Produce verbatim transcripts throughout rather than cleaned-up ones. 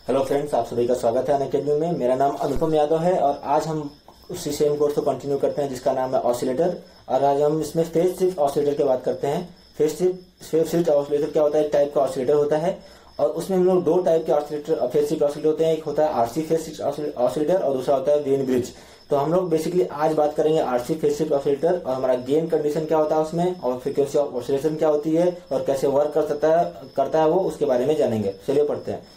Hello friends, आप सभी का स्वागत है अनअकैडमी में। मेरा नाम अनुपम यादव है और आज हम उसी सेम कोर्स को कंटिन्यू करते हैं जिसका नाम है ऑसिलेटर। और आज हम इसमें फेज शिफ्ट ऑसिलेटर की बात करते हैं। Phase shift phase shift oscillator क्या होता है? एक टाइप का ऑसिलेटर होता है और उसमें हम लोग दो टाइप के ऑसिलेटर फेज शिफ्ट ऑसिलेटर होते हैं। एक होता है आरसी फेज शिफ्ट ऑसिलेटर और दूसरा होता है वेन ब्रिज। तो हम लोग बेसिकली आज बात करेंगे आरसी फेज शिफ्ट ऑसिलेटर और हमारा गेन कंडीशन क्या होता है उसमें, और फ्रीक्वेंसी ऑफ ऑसिलेशन क्या होती है और कैसे वर्क कर सकता है करता है वो उसके बारे में जानेंगे। चलिए पढ़ते हैं।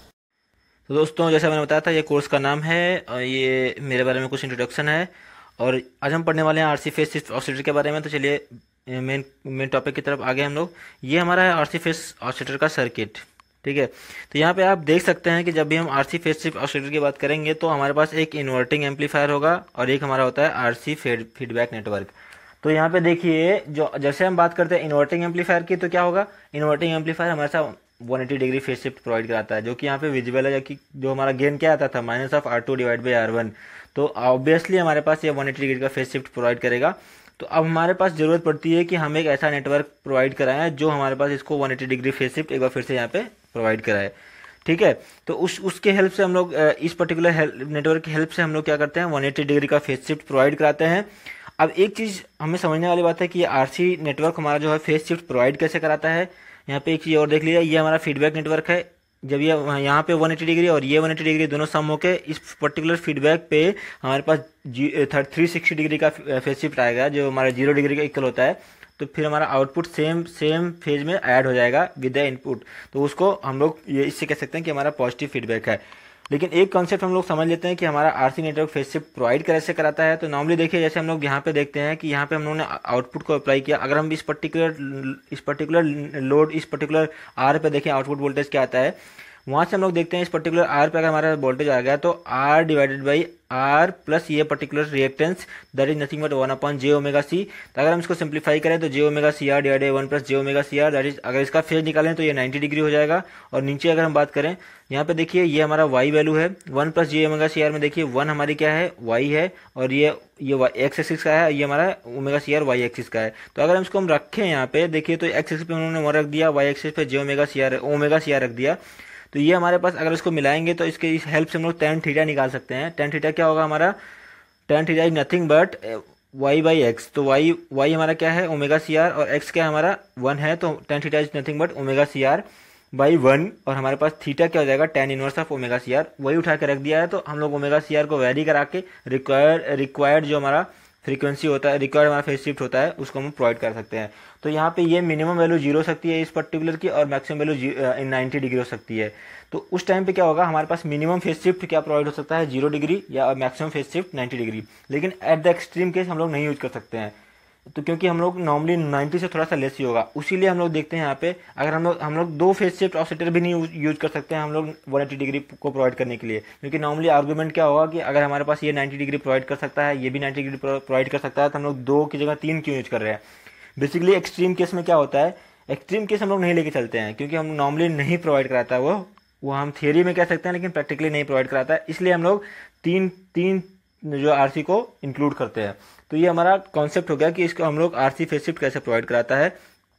तो दोस्तों, जैसा मैंने बताया था, ये कोर्स का नाम है और ये मेरे बारे में कुछ इंट्रोडक्शन है। और आज हम पढ़ने वाले हैं आरसी फेज शिफ्ट ऑसिलेटर के बारे में। तो चलिए मेन मेन टॉपिक की तरफ आगे हम लोग। ये हमारा है आरसी फेज ऑसिलेटर का सर्किट। ठीक है, तो यहाँ पे आप देख सकते हैं कि जब भी हम आरसी फेज शिफ्ट ऑसिलेटर की बात करेंगे तो हमारे पास एक इन्वर्टिंग एम्पलीफायर होगा और एक हमारा होता है आरसी फीडबैक नेटवर्क। तो यहाँ पे देखिए, जो जैसे हम बात करते हैं इन्वर्टिंग एम्पलीफायर की, तो क्या होगा? इन्वर्टिंग एम्पलीफायर हमारे साथ one eighty degree phase shift provide कराता है, जो कि यहाँ पे विजिबल है। कि जो हमारा गेन क्या आता था, minus of R two divide by R one. तो ऑब्वियसली हमारे पास ये वन एटी डिग्री का फेज शिफ्ट प्रोवाइड करेगा। तो अब हमारे पास जरूरत पड़ती है कि हम एक ऐसा नेटवर्क प्रोवाइड कराएं जो हमारे पास इसको one eighty degree phase shift एक बार फिर से यहाँ पे प्रोवाइड कराए। ठीक है, तो उस उसके हेल्प से हम लोग इस पर्टिकुलर नेटवर्क की हेल्प से हम लोग क्या करते हैं, वन एटी डिग्री का फेज शिफ्ट प्रोवाइड कराते हैं। अब एक चीज हमें समझने वाली बात है कि आरसी नेटवर्क हमारा जो है फेज शिफ्ट प्रोवाइड कैसे कराता है। यहाँ पे एक चीज और देख लीजिए, ये हमारा फीडबैक नेटवर्क है। जब ये यहाँ पे वन एटी डिग्री और ये वन एटी डिग्री दोनों सम होके इस पर्टिकुलर फीडबैक पे हमारे पास थ्री सिक्सटी डिग्री का फेज शिफ्ट आएगा, जो हमारा जीरो डिग्री का इक्वल होता है। तो फिर हमारा आउटपुट सेम सेम फेज में ऐड हो जाएगा विद द इनपुट। तो उसको हम लोग ये इससे कह सकते हैं कि हमारा पॉजिटिव फीडबैक है। लेकिन एक कॉन्सेप्ट हम लोग समझ लेते हैं कि हमारा RC network phase shift provide कैसे कराता है। तो नॉर्मली देखिए, जैसे हम लोग यहाँ पे देखते हैं कि यहाँ पे हम लोगों ने आउटपुट को अप्लाई किया। अगर हम इस पर्टिकुलर इस पर्टिकुलर लोड इस पर्टिकुलर आर पे देखें आउटपुट वोल्टेज क्या आता है, वहां से हम लोग देखते हैं इस पर्टिकुलर आर पे अगर हमारा वोल्टेज आ गया तो R divided by R plus ये particular reactance that is nothing but one upon j omega C. तो अगर हम इसको सिंप्लीफाई करें तो j omega C R divided one plus j omega C R that is, अगर इसका फेज निकालें तो ये नाइन्टी डिग्री हो जाएगा। और नीचे अगर हम बात करें, यहाँ पे देखिए ये हमारा वाई वैल्यू है, one plus j omega C R में देखिए वन हमारी क्या है, वाई है, और ये ये एक्स एक्सिस का है, ये हमारा omega C R Y axis का है। तो अगर हम इसको हम रखें यहाँ पे देखिए, तो एक्स एक्सिस पे उन्होंने वन रख दिया, वाई एक्सिस पे j omega C R omega C R रख दिया। तो ये हमारे पास अगर इसको मिलाएंगे तो इसके इस हेल्प से हम लोग टेन थीटा निकाल सकते हैं। टेन थीटा क्या होगा हमारा? Tan theta is nothing but Y by X. तो वाई वाई हमारा क्या है, ओमेगा सी आर, और एक्स क्या है हमारा वन है। तो tan theta is nothing but omega C R by one. और हमारे पास थीटा क्या हो जाएगा, tan inverse of omega C R. वही उठा के रख दिया है। तो हम लोग ओमेगा सी आर को वैरी करा के रिक्वायर्ड रिक्वायर्ड जो हमारा फ्रीक्वेंसी होता है, रिक्वायर्ड हमारा फेज शिफ्ट होता है, उसको हम प्रोवाइड कर सकते हैं। तो यहाँ पे ये मिनिमम वैल्यू जीरो हो सकती है इस पर्टिकुलर की, और maximum value in ninety degree हो सकती है। तो उस टाइम पे क्या होगा, हमारे पास मिनिमम फेज शिफ्ट क्या प्रोवाइड हो सकता है, जीरो डिग्री, या maximum phase shift ninety degree. लेकिन एट द एक्सट्रीम केस हम लोग नहीं यूज कर सकते हैं, तो क्योंकि हम लोग नॉर्मली नाइन्टी से थोड़ा सा लेस ही होगा। उसीलिए हम लोग देखते हैं यहाँ पे, अगर हम लोग हम लोग दो फेज शिफ्ट ऑसिलेटर भी नहीं यूज कर सकते हैं हम लोग वन एटी डिग्री को प्रोवाइड करने के लिए। क्योंकि नॉर्मली आर्गूमेंट क्या होगा कि अगर हमारे पास ये नाइन्टी डिग्री प्रोवाइड कर सकता है, ये भी नाइन्टी डिग्री प्रोवाइड कर सकता है, तो हम लोग दो की जगह तीन क्यों यूज कर रहे हैं। बेसिकली एक्सट्रीम केस में क्या होता है, एक्सट्रीम केस हम लोग नहीं लेके चलते हैं, क्योंकि हम नॉर्मली नहीं प्रोवाइड कराता है वो वो हम थियरी में कह सकते हैं, लेकिन प्रैक्टिकली नहीं प्रोवाइड कराता है। इसलिए हम लोग तीन तीन जो आरसी को इंक्लूड करते हैं। तो ये हमारा कॉन्सेप्ट हो गया कि इसको हम लोग आरसी फेज शिफ्ट कैसे प्रोवाइड कराता है।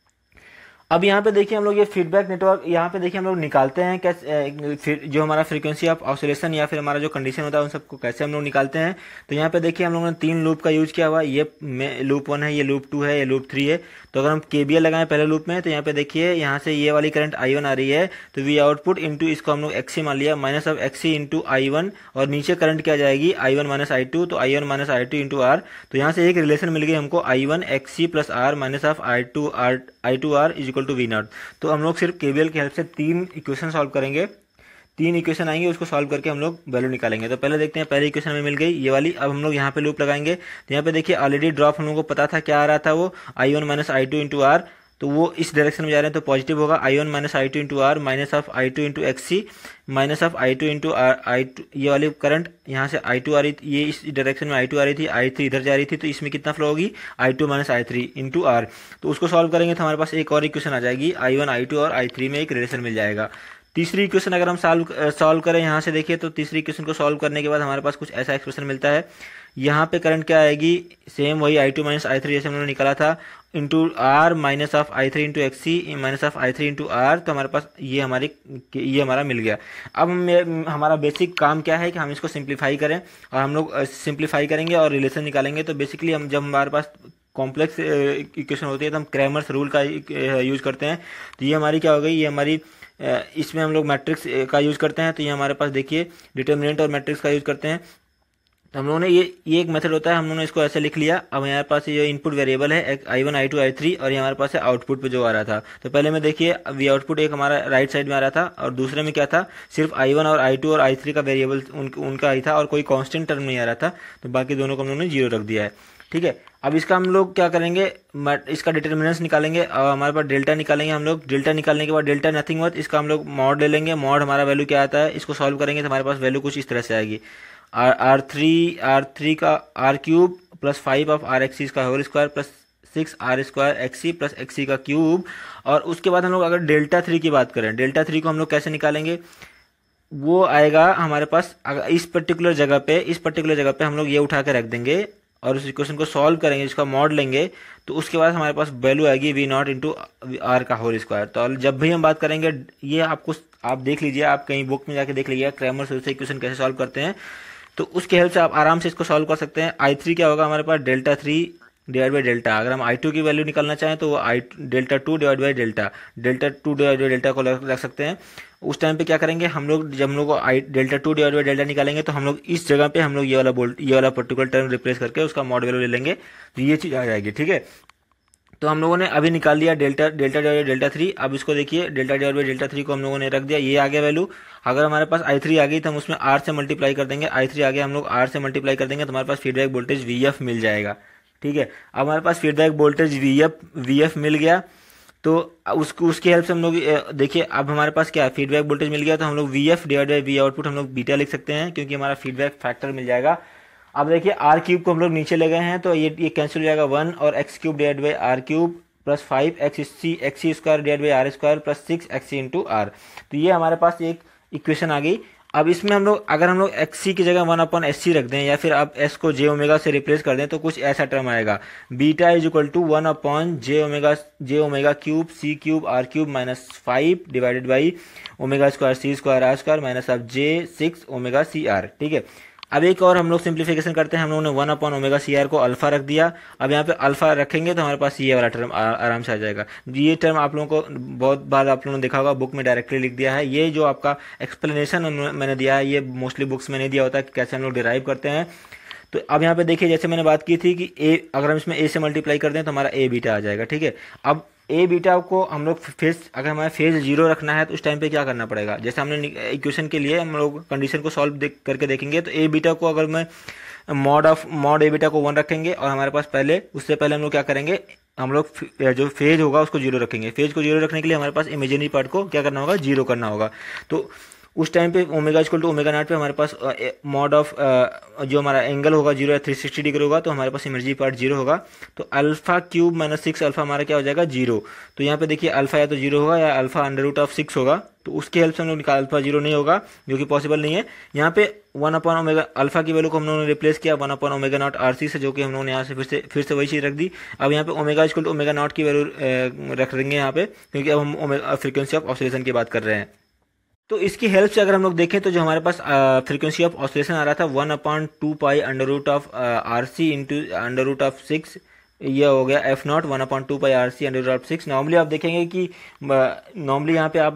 अब यहाँ पे देखिए हम लोग ये फीडबैक नेटवर्क यहाँ पे देखिए हम लोग निकालते हैं कैसे, जो हमारा फ्रीक्वेंसी ऑफ ऑसिलेशन या फिर हमारा जो कंडीशन होता है उन सबको कैसे हम लोग निकालते हैं। तो यहाँ पे देखिए हम लोगों ने तीन लूप का यूज किया हुआ, ये लूप वन है, ये लूप टू है, ये लूप थ्री है। तो अगर हम केबीएल लगाएं पहले लूप में, तो यहाँ पे देखिए यहाँ से ये वाली करंट आई वन आ रही है, तो वी आउटपुट इंटू इसको हम लोग एक्सी मान लिया, minus of XC into I one, और नीचे करंट क्या जाएगी, I one minus I two, तो I one minus I two into R. तो यहाँ से एक रिलेशन मिल गई हमको, I one XC plus R minus of I two R I two R is equal to V naught. तो हम लोग सिर्फ केबीएल की हेल्प से तीन इक्वेशन सॉल्व करेंगे, तीन इक्वेशन आएंगे, उसको सॉल्व करके हम लोग वैल्यू निकालेंगे। तो पहले देखते हैं, पहले इक्वेशन में मिल गई ये वाली। अब हम लोग यहाँ पे लूप लगाएंगे, तो यहाँ पे देखिए ऑलरेडी ड्रॉप हम लोग को पता था क्या आ रहा था, वो I one minus I two into R. तो वो इस डायरेक्शन में जा रहे हैं तो पॉजिटिव होगा, I one minus I two into R minus of I two into X C minus of I two into R I two. ये वाली करंट यहाँ से आई टू आ रही थी, ये इस डायरेक्शन में आई टू आ रही थी, आई थ्री इधर जा रही थी, तो इसमें कितना फ्लो होगी, I two minus I three into R. तो उसको सॉल्व करेंगे तो हमारे पास एक और इक्वेशन आ जाएगी, आई वन आई टू और आई थ्री में एक रिलेशन मिल जाएगा। तीसरी इक्वेशन अगर हम सॉल्व सॉल्व करें यहाँ से देखिए, तो तीसरी इक्वेशन को सॉल्व करने के बाद हमारे पास कुछ ऐसा एक्सप्रेशन मिलता है। यहाँ पे करंट क्या आएगी, सेम वही I two minus I three जैसे हमने निकाला था, into R minus of I three into X C minus of I three into R, तो हमारे पास ये हमारी ये हमारा मिल गया। अब हम हमारा बेसिक काम क्या है कि हम इसको सिंप्लीफाई करें, और हम लोग सिंप्लीफाई करेंगे और रिलेशन निकालेंगे। तो बेसिकली हम जब हमारे पास कॉम्प्लेक्स इक्वेशन होती है तो हम क्रैमर्स रूल का यूज करते हैं। तो ये हमारी क्या हो गई, ये हमारी इसमें हम लोग मैट्रिक्स का यूज करते हैं। तो ये हमारे पास देखिए डिटर्मिनेंट और मैट्रिक्स का यूज करते हैं। तो हम लोगों ने ये ये एक मेथड होता है, हम लोगों ने इसको ऐसे लिख लिया। अब हमारे पास ये इनपुट वेरिएबल है I one I two I three, और ये हमारे पास है आउटपुट पे जो आ रहा था। तो पहले में देखिए वी आउटपुट एक हमारा राइट साइड में आ रहा था, और दूसरे में क्या था, सिर्फ आई वन और आई टू और आई थ्री का वेरिएबल उन, उनका ही था, और कोई कांस्टेंट टर्म नहीं आ रहा था। तो बाकी दोनों को हम लोगों ने जीरो रख दिया है। ठीक है, अब इसका हम लोग क्या करेंगे, इसका डिटर्मिनेंट्स निकालेंगे, और हमारे पास डेल्टा निकालेंगे। हम लोग डेल्टा निकालने के बाद डेल्टा नथिंग बट इसका हम लोग मॉड ले लेंगे। मॉड हमारा वैल्यू क्या आता है, इसको सॉल्व करेंगे तो हमारे पास वैल्यू कुछ इस तरह से आएगी, R R three R three का R cube plus five of R XC का whole square plus six R square XC plus XC का क्यूब। और उसके बाद हम लोग अगर डेल्टा थ्री की बात करें, डेल्टा थ्री को हम लोग कैसे निकालेंगे, वो आएगा हमारे पास अगर इस पर्टिकुलर जगह पे इस पर्टिकुलर जगह पे हम लोग ये उठा के रख देंगे और उस इक्वेशन को सॉल्व करेंगे, इसका मॉड लेंगे। तो उसके बाद हमारे पास वैल्यू आएगी वी नॉट इंटू आर का होल स्क्वायर। तो जब भी हम बात करेंगे, ये आपको आप देख लीजिए, आप कहीं बुक में जाके देख लीजिए क्रैमर रूल से इक्वेशन कैसे सॉल्व करते हैं, तो उसके हेल्प से आप आराम से इसको सॉल्व कर सकते हैं। आई थ्री क्या होगा हमारे पास, delta three divide by delta. अगर हम आई टू की वैल्यू निकालना चाहें तो वो I delta two divide by delta delta two divide by delta को रख सकते हैं। उस टाइम पे क्या करेंगे हम लोग, जब हम लोग I delta two divide by delta निकालेंगे तो हम लोग इस जगह पे हम लोग ये वाला बोल्ट ये वाला पर्टिकुलर टर्म रिप्लेस करके उसका मॉड वैल्यू ले लेंगे, तो ये चीज़ आ जाएगी। ठीक है, तो हम लोगों ने अभी निकाल लिया delta delta divide delta three. अब इसको देखिए delta divide by delta three को हम लोगों ने रख दिया, ये आ गया वैल्यू। अगर हमारे पास आई थ्री आ गई तो हम उसमें आर से मल्टीप्लाई कर देंगे, आई थ्री आ गया हम लोग आर से मल्टीप्लाई कर देंगे, तो हमारे पास फीडबैक वोल्टेज वी एफ मिल जाएगा। ठीक है, अब हमारे पास feedback voltage V F V F मिल गया, तो उसको उसकी हेल्प से हम लोग देखिए अब हमारे पास क्या फीडबैक वोल्टेज मिल गया, तो हम लोग V F divide by V output हम लोग बीटा लिख सकते हैं, क्योंकि हमारा फीडबैक फैक्टर मिल जाएगा। अब देखिए आर क्यूब को हम लोग नीचे ले गए हैं, तो ये ये कैंसिल हो जाएगा वन, और X cube divide by R cube plus five X C X C square divide by R square plus six X C into R. तो ये हमारे पास एक इक्वेशन आ गई। अब इसमें हम लोग अगर हम लोग एक्स सी की जगह वन अपॉन एस सी रख दें, या फिर आप एस को जे ओमेगा से रिप्लेस कर दें, तो कुछ ऐसा टर्म आएगा, beta is equal to one upon j omega j omega cube C cube R cube minus five divided by omega square C square R square minus of j six omega C R. ठीक है, अब एक और हम लोग simplification करते हैं, हम लोगों ने one upon omega C R को अल्फा रख दिया। अब यहाँ पे अल्फा रखेंगे तो हमारे पास ये वाला टर्म आराम से आ जाएगा। ये टर्म आप लोगों को बहुत बार आप लोगों ने देखा होगा, बुक में डायरेक्टली लिख दिया है। ये जो आपका एक्सप्लेनेशन मैंने दिया है, ये मोस्टली बुक्स में नहीं दिया होता कि कैसे हम लोग डिराइव करते हैं। तो अब यहाँ पे देखिए, जैसे मैंने बात की थी कि ए अगर हम इसमें ए से मल्टीप्लाई कर दें तो हमारा ए बीटा आ जाएगा। ठीक है, अब ए बीटा को हम लोग फेज अगर हमारा फेज जीरो रखना है तो उस टाइम पे क्या करना पड़ेगा, जैसे हमने इक्वेशन के लिए हम लोग कंडीशन को सॉल्व देख करके देखेंगे। तो ए बीटा को अगर मैं mod of mod A beta को वन रखेंगे, और हमारे पास पहले उससे पहले हम लोग क्या करेंगे, हम लोग जो फेज होगा उसको जीरो रखेंगे। फेज को जीरो रखने के लिए हमारे पास इमेजिनरी पार्ट को क्या करना होगा, जीरो करना होगा। तो उस टाइम पे omega equal to omega naught पे हमारे पास मॉड ऑफ जो हमारा एंगल होगा जीरो या थ्री सिक्सटी डिग्री होगा, तो हमारे पास इमेजिनरी पार्ट जीरो होगा। तो alpha cube minus six alpha हमारा क्या हो जाएगा, जीरो। तो यहाँ पे देखिए अल्फा या तो जीरो होगा या alpha under root of six होगा, तो उसके हेल्प से हम लोग निकाल अल्फा जीरो नहीं होगा, जो कि पॉसिबल नहीं है। यहाँ पे वन अपॉन ओमेगा अल्फा की वैल्यू को हम लोगों ने रिप्लेस किया one upon omega naught R C से, जो कि हम लोगों ने यहाँ से फिर से फिर से वही चीज़ रख दी। अब यहाँ पे omega equal to omega naught की वैल्यू रख देंगे यहाँ पे, क्योंकि अब हम फ्रीक्वेंसी ऑफ ऑसिलेशन की बात कर रहे हैं। तो इसकी हेल्प से अगर हम लोग देखें तो जो हमारे पास फ्रीक्वेंसी ऑफ ऑसिलेशन आ रहा था one upon two pi under root of R C into under root of six, ये हो गया F naught one upon two pi R C under root of six. Normally आप देखेंगे कि नॉर्मली यहाँ पे आप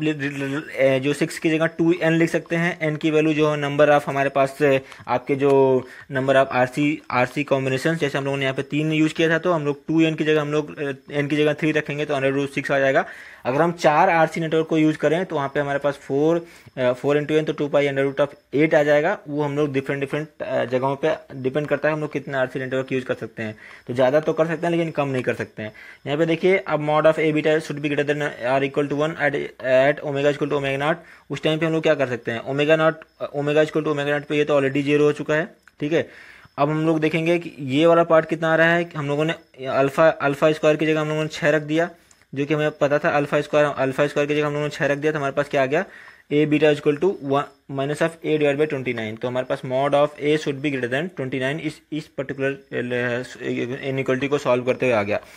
जो सिक्स की जगह टू एन लिख सकते हैं। एन की वैल्यू जो है नंबर ऑफ हमारे पास आपके जो number of R C R C combination, जैसे हम लोगों ने यहाँ पे तीन यूज किया था, तो हम लोग टू एन की जगह हम लोग एन की जगह थ्री रखेंगे तो अंडर रूट सिक्स आ जाएगा। अगर हम चार आरसी नेटवर्क को यूज करें तो वहाँ पे हमारे पास फोर फोर इंटू एन तो two pi under root of eight आ जाएगा। वो हम लोग डिफरेंट डिफरेंट जगहों पे डिपेंड करता है हम लोग कितना आरसी नेटवर्क यूज कर सकते हैं। तो ज़्यादा तो कर सकते हैं लेकिन कम नहीं कर सकते हैं। यहाँ पे देखिए अब mod of A beta should be greater than or equal to one at at omega equal to omega naught. उस टाइम पे हम लोग क्या कर सकते हैं, omega naught omega equal to omega naught पे ये तो ऑलरेडी जीरो हो चुका है। ठीक है, अब हम लोग देखेंगे कि ये वाला पार्ट कितना आ रहा है। हम लोगों ने अल्फा अल्फा स्क्वायर की जगह हम लोगों ने छः रख दिया, जो कि हमें पता था अल्फा स्क्वायर अल्फा स्क्वायर की जगह हम लोगों ने छः रख दिया, तो हमारे पास क्या आ गया, A beta equal to minus of A divide by twenty nine. तो हमारे पास mod of A should be greater than twenty nine इस इस पर्टिकुलर इनइक्वलिटी को सॉल्व करते हुए आ गया।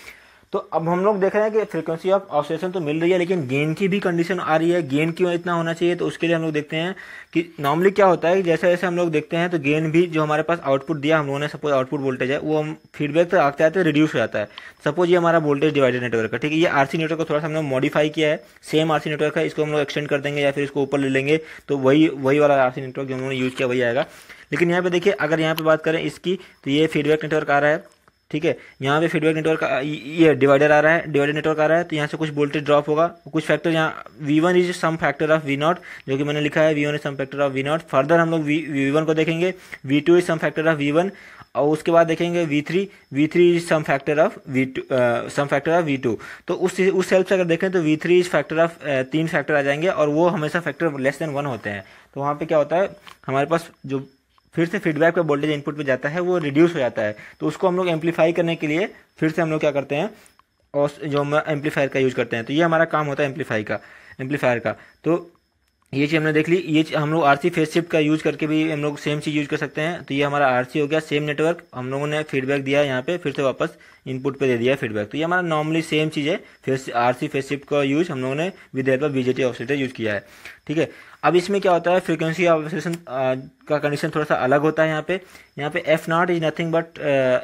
तो अब हम लोग देख रहे हैं कि फ्रीक्वेंसी ऑफ ऑसिलेशन तो मिल रही है, लेकिन गेन की भी कंडीशन आ रही है। गेन क्यों इतना होना चाहिए, तो उसके लिए हम लोग देखते हैं कि नॉर्मली क्या होता है, जैसे जैसे हम लोग देखते हैं तो गेन भी जो हमारे पास आउटपुट दिया हम लोगों ने, सपोज आउटपुट वोल्टेज है, वो हम फीडबैक तक आते आते रिड्यूस हो जाता है। सपोज ये हमारा वोल्टेज डिवाइडर नेटवर्क है, ठीक है। ये आरसी नेटवर्क को थोड़ा सा हमने मॉडिफाई किया है, सेम आरसी नेटवर्क है, इसको हम लोग एक्सटेंड कर देंगे या फिर इसको ऊपर ले लेंगे, तो वही वही वाला आरसी नेटवर्क जो हम लोगों ने यूज किया वही आएगा। लेकिन यहाँ पे देखिए, अगर यहाँ पे बात करें इसकी, तो ये फीडबैक नेटवर्क आ रहा है, ठीक है। यहाँ पे फीडबैक नेटवर्क, ये डिवाइडर आ रहा है, डिवाइडर नेटवर्क आ रहा है, तो यहाँ से कुछ वोल्टेज ड्रॉप होगा, कुछ फैक्टर यहाँ V one is some factor of V naught, जो कि मैंने लिखा है V one is some factor of V naught. Further हम लोग वी वन को देखेंगे, V two is some factor of V one, और उसके बाद देखेंगे V three, V three is some factor of V two, some factor of V two. तो उस उस हेल्प से अगर देखें तो V three is factor of, तीन फैक्टर आ जाएंगे, और वो हमेशा फैक्टर लेस देन वन होते हैं। तो वहाँ पे क्या होता है, हमारे पास जो फिर से फीडबैक पे वोल्टेज इनपुट पे जाता है वो रिड्यूस हो जाता है। तो उसको हम लोग एम्पलीफाई करने के लिए फिर से हम लोग क्या करते हैं, और जो हम एम्पलीफायर का यूज करते हैं। तो ये हमारा काम होता है एम्पलीफाई का एम्पलीफायर का। तो ये चीज़ हमने देख ली। ये हम लोग आरसी फेज शिफ्ट का यूज करके भी हम लोग सेम चीज़ यूज कर सकते हैं। तो ये हमारा आरसी हो गया, सेम नेटवर्क, हम लोगों ने फीडबैक दिया यहाँ पे, फिर से वापस इनपुट पे दे दिया फीडबैक। तो ये हमारा नॉर्मली सेम चीज़ है, फेज आरसी फेज शिफ्ट का यूज हम लोगों ने with help of BJT oscillator use किया है, ठीक है। अब इसमें क्या होता है, फ्रीक्वेंसी ऑफ ऑसिलेशन का कंडीशन थोड़ा सा अलग होता है। यहाँ पे यहाँ पे F not is nothing but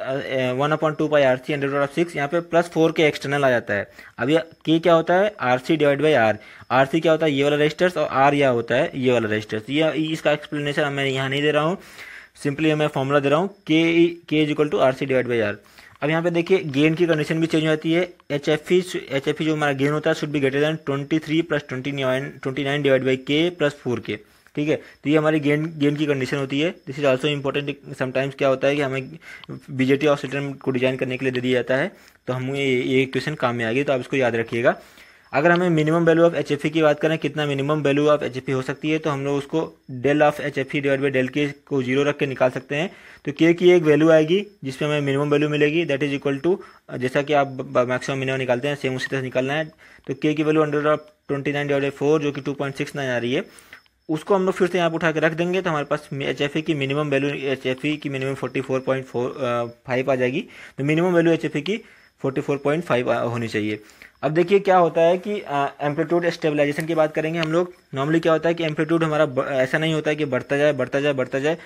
one upon two pi R C under root of six, यहाँ पे प्लस फोर के एक्सटर्नल आ जाता है। अब ये के क्या होता है, R C divide by R. R C क्या होता है, ये वाला रजिस्टर्स, और आर यह होता है ये वाला रजिस्टर्स। ये इसका एक्सप्लेनेशन मैं यहाँ नहीं दे रहा हूँ, सिंपली मैं फॉर्मूला दे रहा हूँ, के K is equal to R C divide by R. अब यहाँ पे देखिए गेन की कंडीशन भी चेंज हो जाती है। H F E H F E जो हमारा गेन होता है should be greater than twenty three plus twenty nine twenty nine divide by K plus four K, ठीक है। तो ये हमारी गेन गेन की कंडीशन होती है। This is also important. Sometimes क्या होता है कि हमें बीजेटी ऑसिलेटर को डिजाइन करने के लिए दे दिया जाता है, तो हमें ये इक्वेशन काम में आ गई, तो आप इसको याद रखिएगा। अगर हमें minimum value of H F E की बात करें, कितना minimum value of H F E हो सकती है, तो हम लोग उसको del of H F E divide by del K को जीरो रख के निकाल सकते हैं। तो के की एक वैल्यू आएगी जिसमें हमें मिनिमम वैल्यू मिलेगी, दैट इज इक्वल टू, जैसा कि आप मैक्सिमम मिनिमम निकालते हैं सेम उसी तरह से निकालना है। तो के की value under of twenty nine divide by four जो कि टू पॉइंट सिक्स नाइन आ रही है, उसको हम लोग फिर से यहाँ पर उठा के रख देंगे, तो हमारे पास एच एफ ई की minimum value H F E की minimum forty four point four five आ जाएगी। तो minimum value H F E की फोर्टी फोर पॉइंट फाइव होनी चाहिए। अब देखिए क्या होता है कि एम्पलीट्यूड स्टेबलाइजेशन की बात करेंगे हम लोग। नॉर्मली क्या होता है कि एम्पलीट्यूड हमारा ऐसा नहीं होता है कि बढ़ता जाए बढ़ता जाए बढ़ता जाए,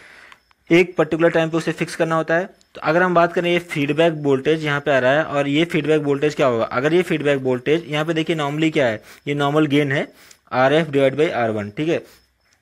एक पर्टिकुलर टाइम पे उसे फिक्स करना होता है। तो अगर हम बात करें, ये फीडबैक वोल्टेज यहाँ पे आ रहा है, और ये फीडबैक वोल्टेज क्या होगा, अगर ये फीडबैक वोल्टेज यहाँ पे देखिए नॉर्मली क्या है, ये नॉर्मल गेन है R F divide by R one, ठीक है।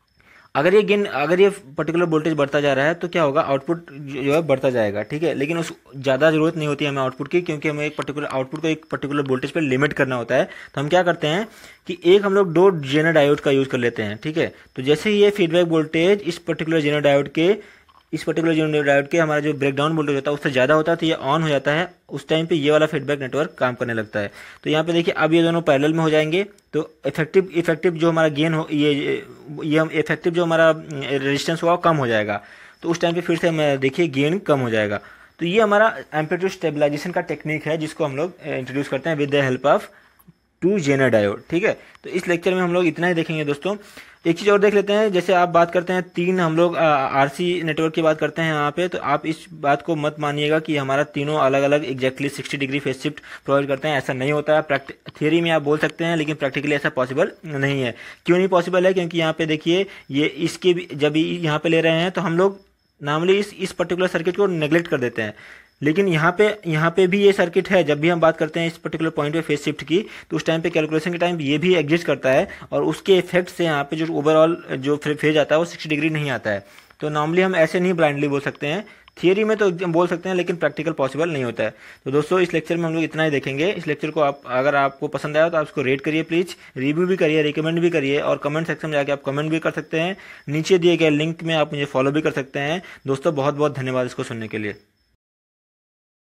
अगर ये गेन अगर ये पर्टिकुलर वोल्टेज बढ़ता जा रहा है तो क्या होगा, आउटपुट जो है बढ़ता जाएगा, ठीक है। लेकिन उस ज़्यादा जरूरत नहीं होती है हमें आउटपुट की, क्योंकि हमें एक पर्टिकुलर आउटपुट को एक पर्टिकुलर वोल्टेज पर लिमिट करना होता है। तो हम क्या करते हैं कि एक हम लोग दो जेनर डायोड का यूज़ कर लेते हैं, ठीक है। तो जैसे ही ये फीडबैक वोल्टेज इस पर्टिकुलर जेनर डायोड के इस पर्टिकुलर जेनर डायोड के हमारा जो ब्रेकडाउन वोल्टेज होता है उससे ज़्यादा होता है, तो ये ऑन हो जाता है, उस टाइम पे ये वाला फीडबैक नेटवर्क काम करने लगता है। तो यहाँ पे देखिए अब ये दोनों पैरेलल में हो जाएंगे, तो इफेक्टिव इफेक्टिव जो हमारा गेन हो ये ये हम इफेक्टिव जो हमारा रेजिस्टेंस हुआ वो कम हो जाएगा। तो उस टाइम पे फिर से हम देखिए गेन कम हो जाएगा। तो ये हमारा एम्पलीट्यूड स्टेबलाइजेशन का टेक्निक है, जिसको हम लोग इंट्रोड्यूस करते हैं with the help of two zener diode, ठीक है। तो इस लेक्चर में हम लोग इतना ही देखेंगे दोस्तों। एक चीज़ और देख लेते हैं, जैसे आप बात करते हैं तीन हम लोग आरसी नेटवर्क की बात करते हैं यहाँ पे, तो आप इस बात को मत मानिएगा कि हमारा तीनों अलग अलग exactly sixty degree phase shift provide करते हैं। ऐसा नहीं होता है। थियरी में आप बोल सकते हैं, लेकिन प्रैक्टिकली ऐसा पॉसिबल नहीं है। क्यों नहीं पॉसिबल है, क्योंकि यहाँ पे देखिए ये इसके भी जब यहाँ पे ले रहे हैं तो हम लोग नॉर्मली इस इस पर्टिकुलर सर्किट को नेग्लेक्ट कर देते हैं, लेकिन यहाँ पे यहाँ पे भी ये सर्किट है। जब भी हम बात करते हैं इस पर्टिकुलर पॉइंट पे फेज शिफ्ट की, तो उस टाइम पे कैलकुलेशन के टाइम ये भी एग्जिस्ट करता है, और उसके इफेक्ट से यहाँ पे जो ओवरऑल जो फेज आता है वो सिक्सटी डिग्री नहीं आता है। तो नॉर्मली हम ऐसे नहीं ब्लाइंडली बोल सकते हैं, थियरी में तो बोल सकते हैं, लेकिन प्रैक्टिकल पॉसिबल नहीं होता है। तो दोस्तों इस लेक्चर में हम लोग इतना ही देखेंगे। इस लेक्चर को आप अगर आपको पसंद आया तो आप इसको रेट करिए प्लीज़, रिव्यू भी करिए, रिकमेंड भी करिए, और कमेंट सेक्शन में जाके आप कमेंट भी कर सकते हैं। नीचे दिए गए लिंक में आप मुझे फॉलो भी कर सकते हैं। दोस्तों बहुत बहुत धन्यवाद इसको सुनने के लिए।